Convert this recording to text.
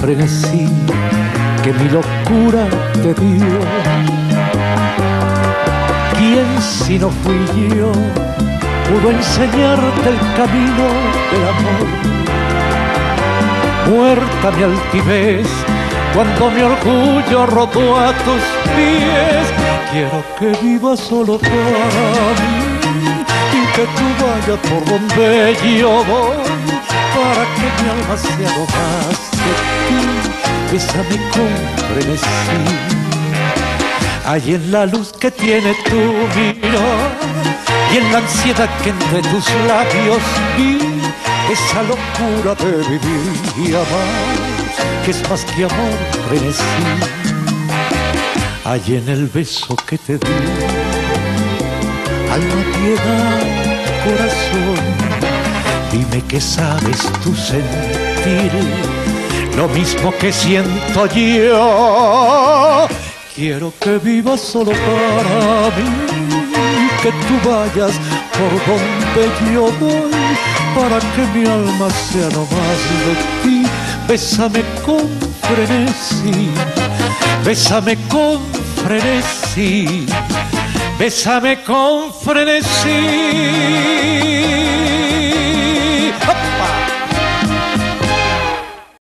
frenesí que mi locura te dio. ¿Quién si no fui yo pudo enseñarte el camino del amor? Muerta mi altivez cuando mi orgullo rotó a tus pies. Quiero que vivas solo para mí y que tú vayas por donde yo voy, para que mi alma sea lo más de ti. Bésame con frenesí, hay en la luz que tiene tu mirar y en la ansiedad que entre tus labios vi, esa locura de vivir y amar, que es más que amor, frenesí. Hay en el beso que te di, alma, piedad, corazón, dime que sabes tú sentir lo mismo que siento yo. Quiero que vivas solo para mí, que tú vayas por donde yo voy, para que mi alma sea no más de ti. Bésame con frenesí, bésame con frenesí, bésame con frenesí.